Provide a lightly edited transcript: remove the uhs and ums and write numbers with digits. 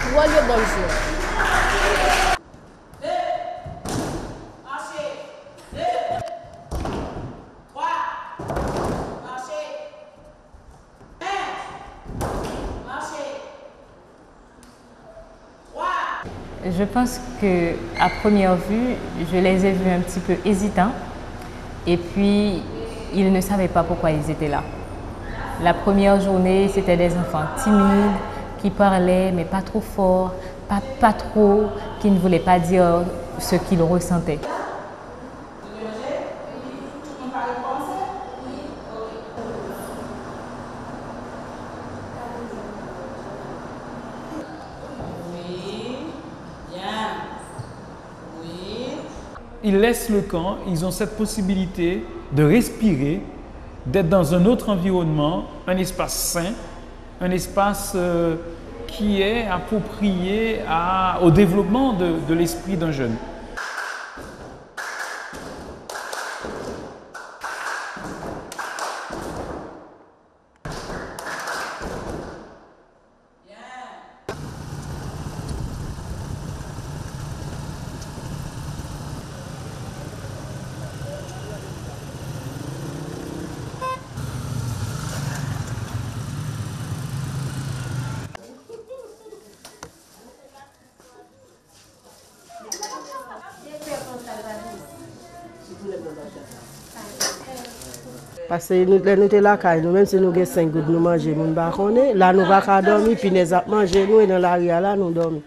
Soyez bonjour. Je pense qu'à première vue, je les ai vus un petit peu hésitants et puis ils ne savaient pas pourquoi ils étaient là. La première journée, c'était des enfants timides qui parlaient mais pas trop fort, pas trop, qui ne voulaient pas dire ce qu'ils ressentaient. Ils laissent le camp, ils ont cette possibilité de respirer, d'être dans un autre environnement, un espace sain, un espace qui est approprié au développement de l'esprit d'un jeune. Parce que nous sommes là, même si nous avons 5 gouttes, nous mangeons, nous ne pouvons pas. Là, nous ne pouvons pas dormir, puis nous avons mangé, nous, et dans la rue, là, nous dormons.